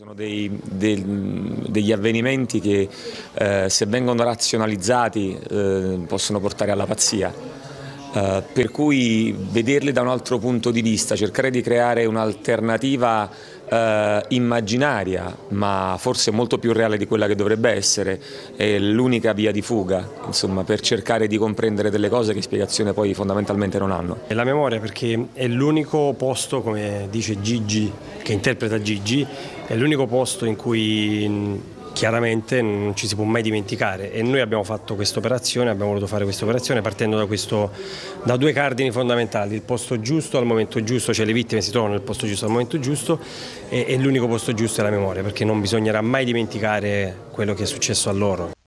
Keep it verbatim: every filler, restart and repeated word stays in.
Sono dei, dei, degli avvenimenti che eh, se vengono razionalizzati eh, possono portare alla pazzia. Uh, per cui vederli da un altro punto di vista, cercare di creare un'alternativa uh, immaginaria, ma forse molto più reale di quella che dovrebbe essere, è l'unica via di fuga, insomma, per cercare di comprendere delle cose che spiegazione poi fondamentalmente non hanno. È la memoria, perché è l'unico posto, come dice Gigi, che interpreta Gigi, è l'unico posto in cui chiaramente non ci si può mai dimenticare, e noi abbiamo fatto questa operazione, abbiamo voluto fare questa operazione partendo da, questo, da due cardini fondamentali: il posto giusto al momento giusto, cioè le vittime si trovano nel posto giusto al momento giusto, e, e l'unico posto giusto è la memoria, perché non bisognerà mai dimenticare quello che è successo a loro.